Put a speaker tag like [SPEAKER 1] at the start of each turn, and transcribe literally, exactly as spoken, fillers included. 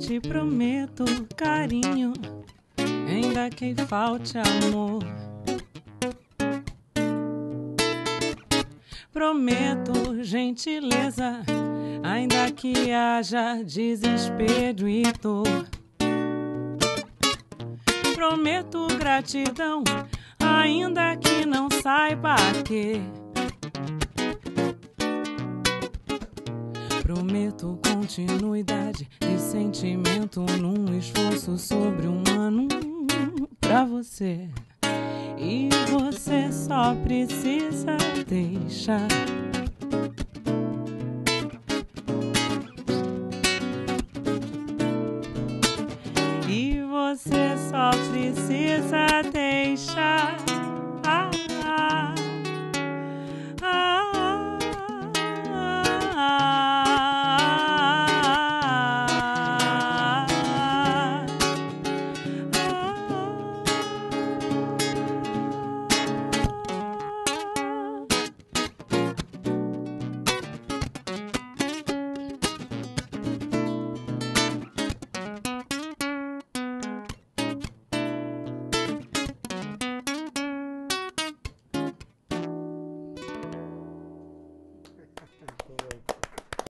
[SPEAKER 1] te prometo carinho, ainda que falte amor. Prometo gentileza, ainda que haja desespero e dor. Prometo gratidão, ainda que não saiba a quê. Prometo continuidade de sentimento num esforço sobre-humano pra você. E você só precisa deixar. E você só precisa deixar.